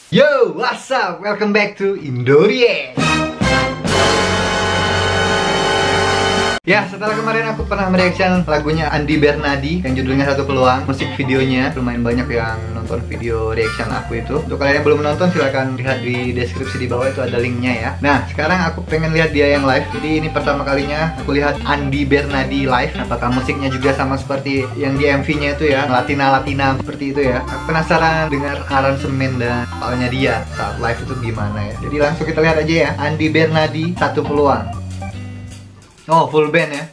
Yo, what's up? Welcome back to Indorie. Ya, setelah kemarin aku pernah mereaction lagunya Andy Bernadi yang judulnya Satu Peluang. Musik videonya lumayan banyak yang nonton video reaction aku itu. Untuk kalian yang belum menonton silahkan lihat di deskripsi di bawah, itu ada linknya ya. Nah, sekarang aku pengen lihat dia yang live. Jadi ini pertama kalinya aku lihat Andy Bernadi live. Apakah musiknya juga sama seperti yang di MV-nya itu ya, Latina seperti itu ya. Aku penasaran dengar aransemen dan soalnya dia saat live itu gimana ya. Jadi langsung kita lihat aja ya, Andy Bernadi Satu Peluang. Oh, full band ya.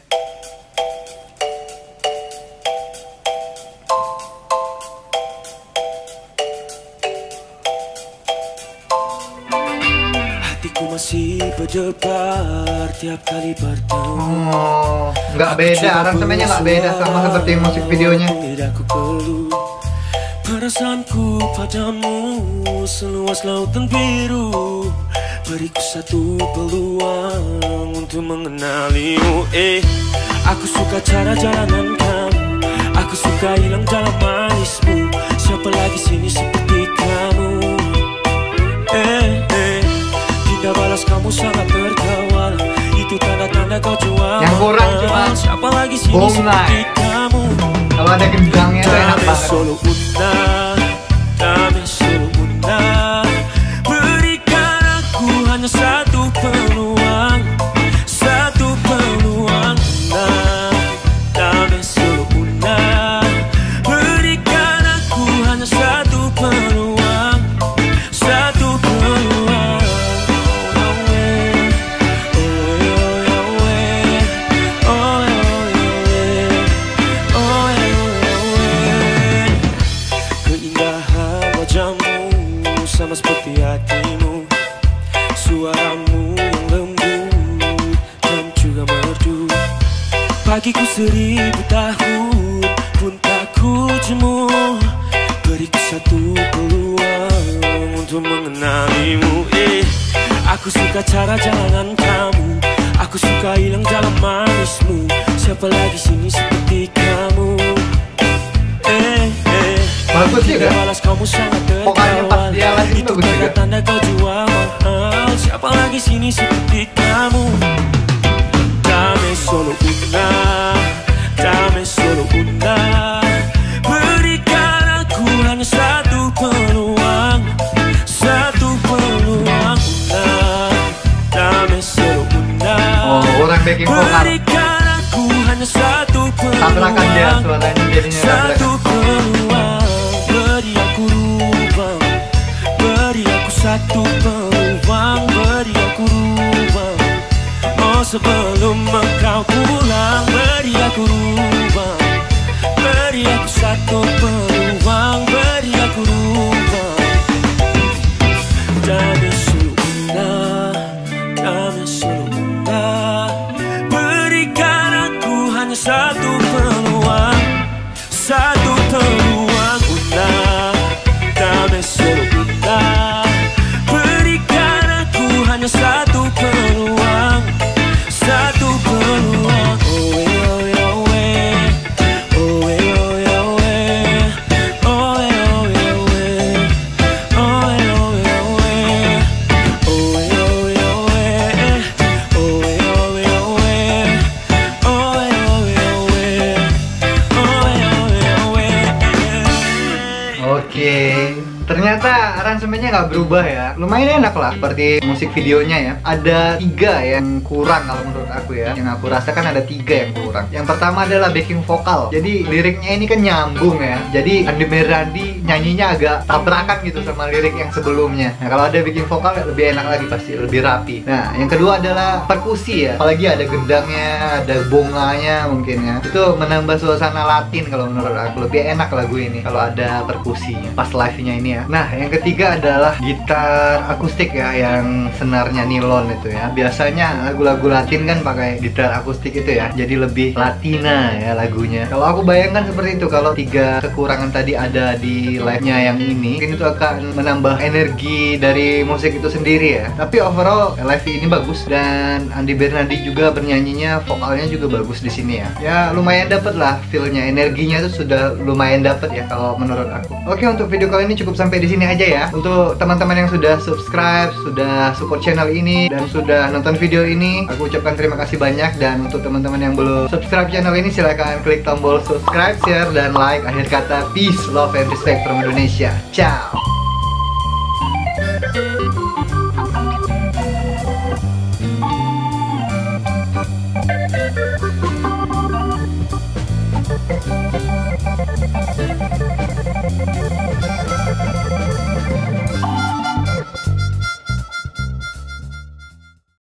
Hatiku masih berdebar tiap kali bertemu. Oh, nggak beda, aransemennya nggak beda sama seperti musik videonya. Perasaanku padamu seluas lautan biru. Beriku satu peluang untuk mengenalimu. Aku suka cara jalanan kamu, aku suka hilang dalam manismu. Siapa lagi sini seperti kamu? Tidak balas kamu sangat terkawal, itu tanda-tanda kau jual. Yang kurang cuma siapa lagi sini seperti kamu? Kalau ada gendangnya tuh enak banget. Solo una, dame solo una. Berikan aku hanya satu peluang, satu peluang. Una, dame solo una. Berikan aku hanya satu peluang, satu peluang. Sama seperti hatimu, suaramu yang lembut dan juga merdu. Bagiku 1000 tahun pun tak ku jemu. Beriku satu peluang untuk mengenalimu. Aku suka cara jalanan kamu, aku suka hilang dalam manismu. Siapa lagi sini seperti kamu? Bagus juga. Pokoknya pas dia lagi itu bagus juga. tanda kau jual mahal. Siapa lagi sini seperti kamu? Dame solo una, dame solo una. Berikan aku hanya satu peluang, satu peluang. Una, dame solo una. Oh, orang backing vokal. Berikan aku hanya satu peluang, tabrakan dia suaranya jadinya satu tabrakan. peluang. Beri aku ruang, beri aku satu peluang, beri aku ruang. Oh, sebelum engkau pulang, beri aku ruang, beri aku satu peluang, beri aku ruang. Dame solo una, dame solo una. Berikan aku hanya satu peluang, satu peluang. Una, dame solo una. Berikan aku hanya satu peluang, satu peluang. Oh oh oh oh oh oh oh oh Oke, ternyata aransemennya nggak berubah ya. Lumayan enak lah seperti musik videonya ya. Ada 3 yang kurang kalau menurut aku ya. Yang aku rasakan ada 3 yang kurang. Yang pertama adalah backing vokal. Jadi liriknya ini kan nyambung ya. Jadi Andy Bernadi nyanyinya agak tabrakan gitu sama lirik yang sebelumnya. Nah, kalau ada backing vokal lebih enak lagi pasti, lebih rapi. Nah, yang kedua adalah perkusi ya. Apalagi ada gendangnya, ada bonganya mungkin ya. Itu menambah suasana Latin kalau menurut aku. Lebih enak lagu ini kalau ada perkusinya pas live-nya ini ya. Nah, yang ketiga adalah gitar akustik ya, yang senarnya nilon itu ya. Biasanya lagu-lagu Latin kan pakai gitar akustik itu ya, jadi lebih Latina ya lagunya. Kalau aku bayangkan seperti itu, kalau 3 kekurangan tadi ada di di live-nya yang ini, mungkin itu akan menambah energi dari musik itu sendiri ya. Tapi overall live ini bagus, dan Andi Bernardi juga bernyanyinya, vokalnya juga bagus di sini ya. Ya lumayan dapet lah feel-nya, energinya itu sudah lumayan dapet ya kalau menurut aku. Oke, untuk video kali ini cukup sampai di sini aja ya. Untuk teman-teman yang sudah subscribe, sudah support channel ini, dan sudah nonton video ini, aku ucapkan terima kasih banyak. Dan untuk teman-teman yang belum subscribe channel ini, silahkan klik tombol subscribe, share, dan like. Akhir kata, peace, love, and respect from Indonesia. Ciao.